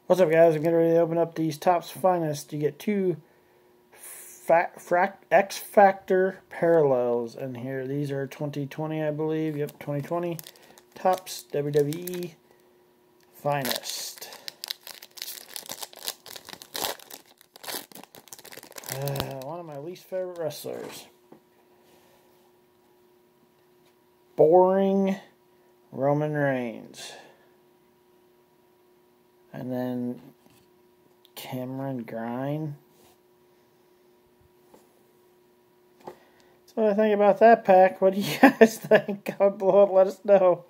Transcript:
What's up, guys? I'm getting ready to open up these Topps Finest. You get two XFractor parallels in here. These are 2020, I believe. Yep, 2020. Topps WWE Finest. One of my least favorite wrestlers. Boring Roman Reigns. And then Cameron Grind. That's what I think about that pack. What do you guys think? Comment below and let us know.